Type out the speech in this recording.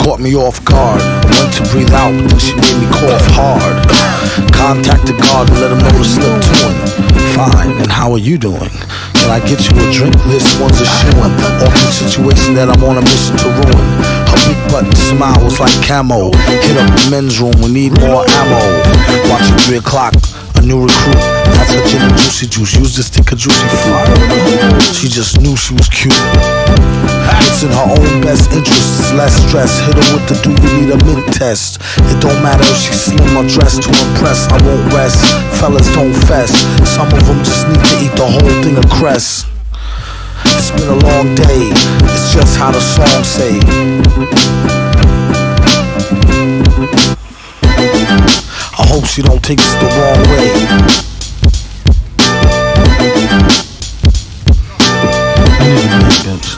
caught me off guard. I went to breathe out, but she made me cough hard. Contacted God and let him know to slip to him. Fine, and how are you doing? Can I get you a drink? This one's a shoo-in. Awkward situation that I'm on a mission to ruin. Her big button smile was like camo. Hit up the men's room, we need more ammo. Watch at 3 o'clock, a new recruit. That's her gin and juicy juice. Use this stick of juicy fruit. She just knew she was cute. It's in her own best interest, less stress. Hit her with the do you need a mint test. It don't matter if she's slim or dressed to impress. I won't rest, fellas don't fess. Some of them just need to eat the whole thing of cress. It's been a long day, it's just how the song say. I hope she don't take this the wrong way. I need a big bitch.